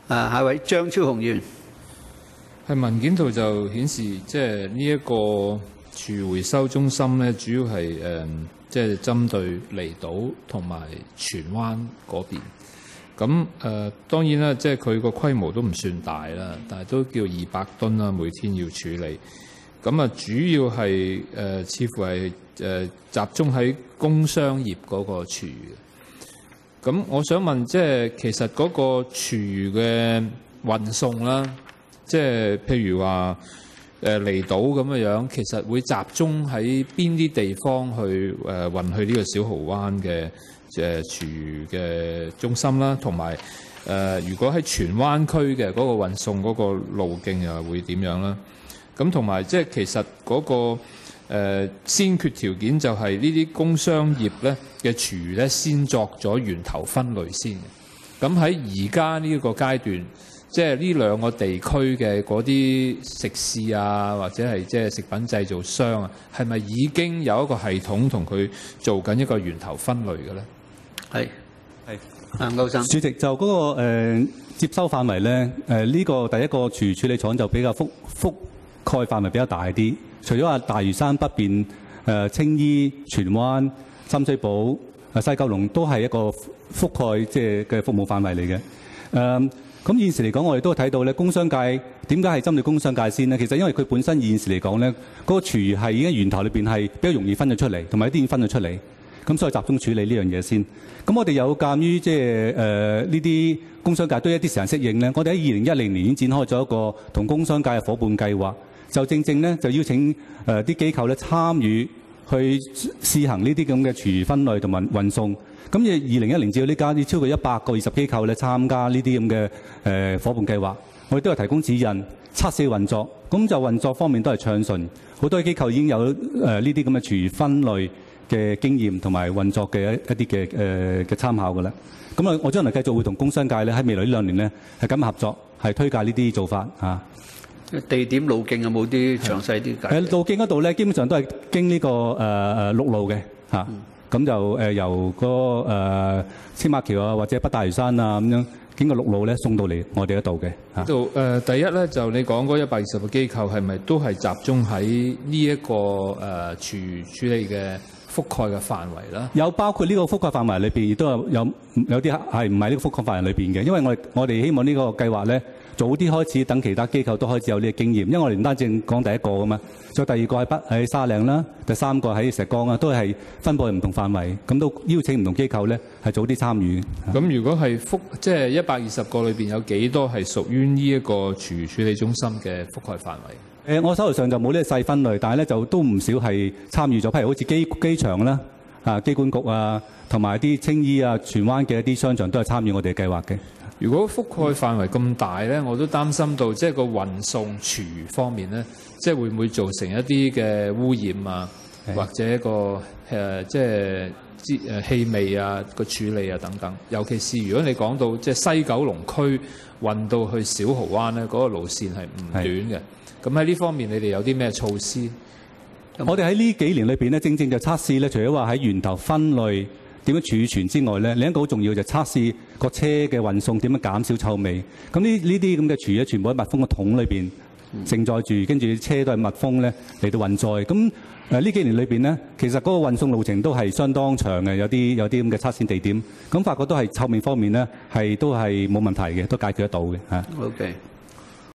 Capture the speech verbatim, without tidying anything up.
啊，下一位張超雄議員。 係文件圖就顯示，即係呢一個廚餘回收中心咧，主要係誒，即係針對離島同埋荃灣嗰邊。咁誒、呃、當然啦，即係佢個規模都唔算大啦，但係都叫二百噸啦，每天要處理。咁啊，主要係誒、呃，似乎係誒、呃、集中喺工商業嗰個廚餘。咁我想問，即係其實嗰個廚餘嘅運送啦，即係譬如話誒離島咁嘅樣，其實會集中喺邊啲地方去誒、呃、運去呢個小蠔灣嘅誒廚餘嘅中心啦，同埋誒如果喺荃灣區嘅嗰個運送嗰個路徑又會點樣啦？咁同埋即係其實嗰、嗰個、呃、先決條件就係呢啲工商業咧嘅廚餘咧先作咗源頭分類先嘅。咁喺而家呢個階段，即係呢兩個地區嘅嗰啲食肆啊，或者係即係食品製造商啊，係咪已經有一個系統同佢做緊一個源頭分類嘅咧？係係，阿歐生主席就嗰、嗰個、呃、接收範圍咧，誒、呃、呢、呢個第一個廚餘處理廠就比較覆覆蓋範圍比較大啲。除咗話大嶼山北邊誒、呃、青衣、荃灣、深水埗、誒西九龍都係一個覆蓋即係嘅服務範圍嚟嘅。誒、呃、咁現時嚟講，我哋都睇到咧，工商界點解係針對工商界先咧？其實因為佢本身現時嚟講咧，嗰、嗰個廚餘係已經源頭裏邊係比較容易分咗出嚟，同埋一啲已經分咗出嚟。咁所以集中處理呢樣嘢先。咁我哋有鑑於即係誒呢啲工商界都一啲時間適應咧，我哋喺二零一零年已經展開咗一個同工商界嘅伙伴計劃，就正正咧就邀請誒啲、呃、機構咧參與去試行呢啲咁嘅廚餘分類同埋運送。咁誒二零一零至到呢家，已超過一百個二十機構咧參加呢啲咁嘅誒伙伴計劃，我哋都係提供指引、測試運作。咁就運作方面都係暢順，好多機構已經有誒呢啲咁嘅廚餘分類嘅經驗同埋運作嘅一一啲嘅誒嘅參考嘅啦。咁啊，我將來繼續會同工商界咧喺未來呢兩年咧係緊密合作，係推介呢啲做法嚇。 地點路徑有冇啲詳細啲解？ 誒路徑嗰度咧，基本上都係經呢、這個誒誒、呃、陸路嘅嚇。咁、嗯、就誒、呃、由個誒、呃、青馬橋啊，或者北大嶼山啊咁樣經過陸路咧送到嚟我哋嗰度嘅。呢度誒第一咧就你講嗰一百二十個機構係咪都係集中喺呢一個誒廚餘處理嘅覆蓋嘅範圍啦？ 有包括呢個覆蓋範圍裏邊，亦都有有有啲係唔係呢個覆蓋範圍裏邊嘅。因為我哋我哋希望呢個計劃咧早啲開始，等其他機構都開始有呢個經驗。因為我哋唔單止講第一個噶嘛，再第二個喺北喺沙嶺啦，第三個喺石崗啊，都係分佈喺唔同範圍，咁都邀請唔同機構咧係早啲參與。 咁如果係覆即係一百二十個裏邊有幾多係屬於呢一個廚餘處理中心嘅覆蓋範圍？ 誒，我手頭上就冇呢個細分類，但係咧就都唔少係參與咗，譬如好似機機場啦、啊機管局啊，同埋啲青衣啊、荃灣嘅一啲商場都係參與我哋嘅計劃嘅。 如果覆蓋範圍咁大咧，我都擔心到即係個運送廚餘方面咧，即係會唔會造成一啲嘅污染啊，或者一個誒、呃、即係之誒氣味啊個處理啊等等。尤其是如果你講到即係西九龍區運到去小蠔灣咧，嗰、那個路線係唔短嘅。咁喺呢方面，你哋有啲咩措施？ 我哋喺呢幾年裏邊咧，正正就測試咧，除咗話喺源頭分類點樣儲存之外咧，另一個好重要就測試個車嘅運送點樣減少臭味。咁呢呢啲咁嘅廚餘全部喺密封嘅桶裏邊承載住，跟住車都係密封咧嚟到運載。咁誒呢幾年裏邊咧，其實嗰個運送路程都係相當長嘅，有啲有啲咁嘅測試地點。咁發覺都係臭味方面咧，係都係冇問題嘅，都解決得到嘅嚇。 OK。